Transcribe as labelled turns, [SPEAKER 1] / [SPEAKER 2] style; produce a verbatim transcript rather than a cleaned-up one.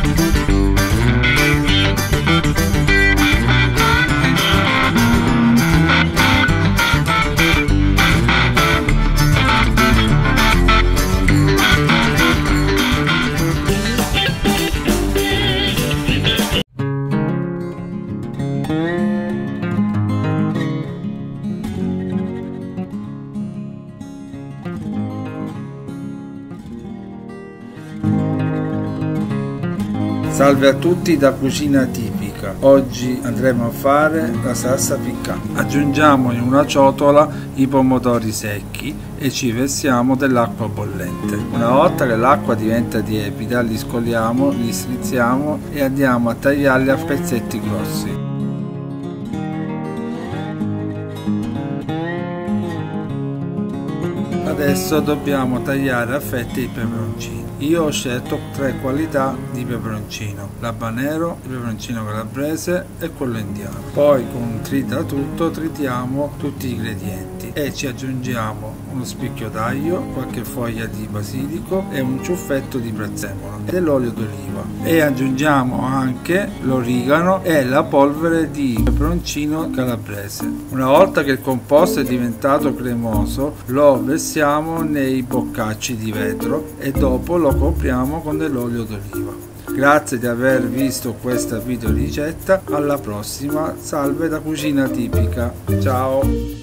[SPEAKER 1] Salve a tutti da Cucina Tipica. Oggi andremo a fare la salsa piccante. Aggiungiamo in una ciotola i pomodori secchi e ci versiamo dell'acqua bollente. Una volta che l'acqua diventa tiepida li scoliamo, li strizziamo e andiamo a tagliarli a pezzetti grossi. Adesso dobbiamo tagliare a fette i peperoncini. Io ho scelto tre qualità di peperoncino: l'habanero, il peperoncino calabrese e quello indiano. Poi con un tritatutto tritiamo tutti gli ingredienti e ci aggiungiamo uno spicchio d'aglio, qualche foglia di basilico e un ciuffetto di prezzemolo e dell'olio d'oliva, e aggiungiamo anche l'origano e la polvere di peperoncino calabrese. Una volta che il composto è diventato cremoso lo versiamo nei boccacci di vetro e dopo lo copriamo con dell'olio d'oliva. Grazie di aver visto questa video ricetta, alla prossima, salve da Cucina Tipica, ciao!